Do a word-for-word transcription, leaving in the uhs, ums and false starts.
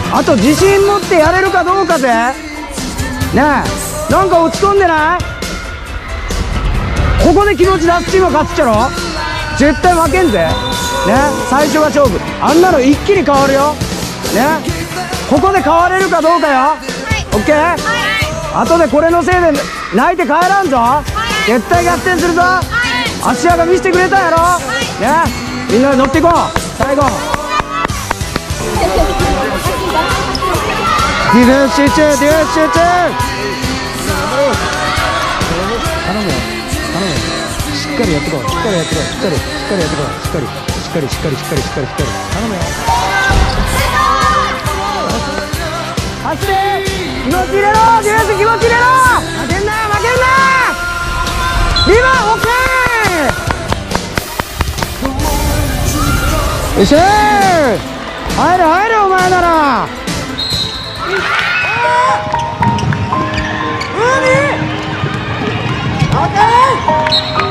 あと自信持ってやれるかどうかぜ。ねえ、なんか落ち込んでない？ここで気持ち出すチームが勝つっちゃろ。絶対負けんぜ。ね、最初が勝負。あんなの一気に変わるよ。ね、ここで変われるかどうかよ。はい、オッケー。はい、後でこれのせいで泣いて帰らんぞ。はい、絶対逆転するぞ。はい、芦屋が見せてくれたやろ。はい、ね、みんな乗っていこう。最後。ディフェンス集中、ディフェンス集中。頼むよ、頼むよ。しっかりやってこう、しっかりやってこう、しっかり、しっかりやってこう、しっかり、しっかり、しっかり、しっかり、しっかり、しっかり。頼むよ。走れ、気持ち入れろ、ディフェンス気持ち入れろ。負けんな、負けんな。リバー、オッケー。よっしゃー。入れ、入れ、お前なら。海。オッケー。